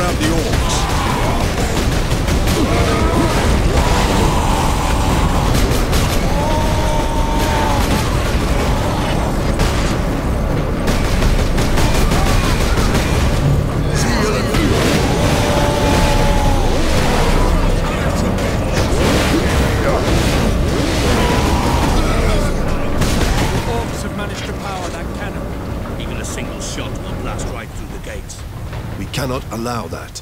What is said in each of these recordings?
out the orcs. We cannot allow that.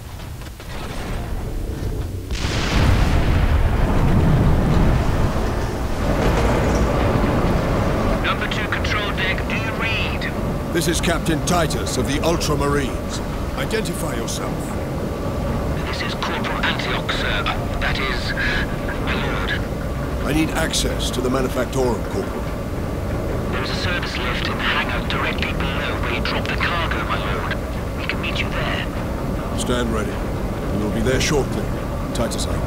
Number 2 control deck, do you read? This is Captain Titus of the Ultramarines. Identify yourself. This is Corporal Antioch, sir. That is, my lord. I need access to the Manufactorum, Corporal. There is a service lift in the hangar directly below where you drop the cargo, my lord. We can meet you there. Stand ready. We will be there shortly. Titus out.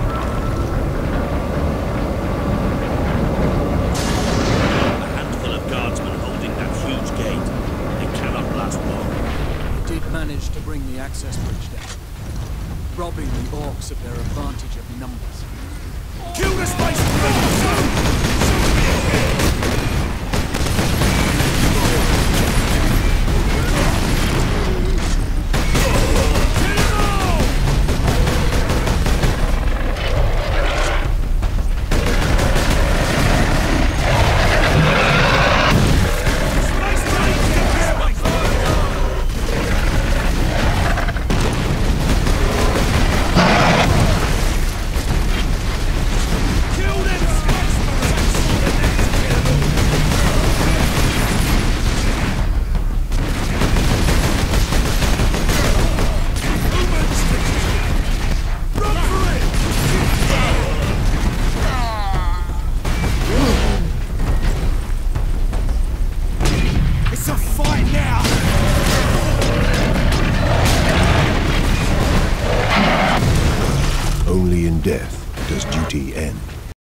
A handful of guardsmen holding that huge gate. They cannot last long. Did manage to bring the access bridge down, robbing the orcs of their advantage of numbers. Kill the space